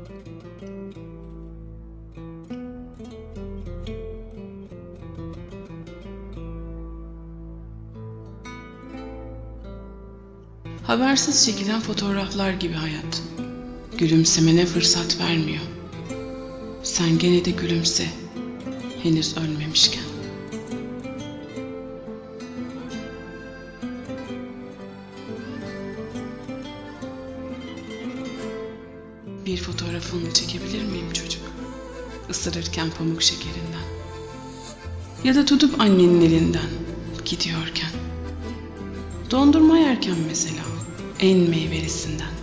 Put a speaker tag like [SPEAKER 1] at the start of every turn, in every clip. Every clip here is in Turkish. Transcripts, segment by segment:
[SPEAKER 1] Habersiz çekilen fotoğraflar gibi hayat. Gülümsemene fırsat vermiyor. Sen gene de gülümse, henüz ölmemişken. Bir fotoğrafını çekebilir miyim çocuk? Isırırken pamuk şekerinden. Ya da tutup annenin elinden gidiyorken. Dondurma yerken mesela, en meyvelisinden.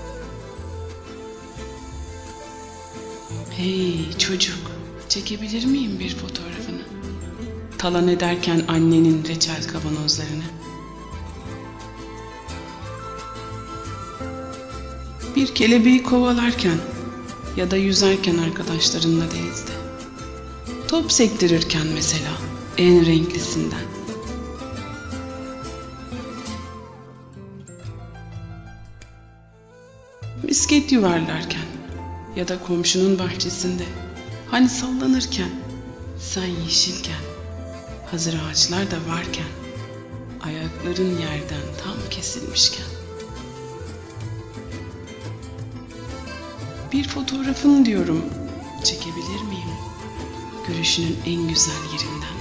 [SPEAKER 1] Hey çocuk, çekebilir miyim bir fotoğrafını? Talan ederken annenin reçel kavanozlarını. Bir kelebeği kovalarken ya da yüzerken arkadaşlarınla denizde. Top sektirirken mesela, en renklisinden. Misket yuvarlarken ya da komşunun bahçesinde, hani sallanırken, sen yeşilken, hazır ağaçlar da varken, ayakların yerden tam kesilmişken. Bir fotoğrafını diyorum, çekebilir miyim? Gülüşünün en güzel yerinden.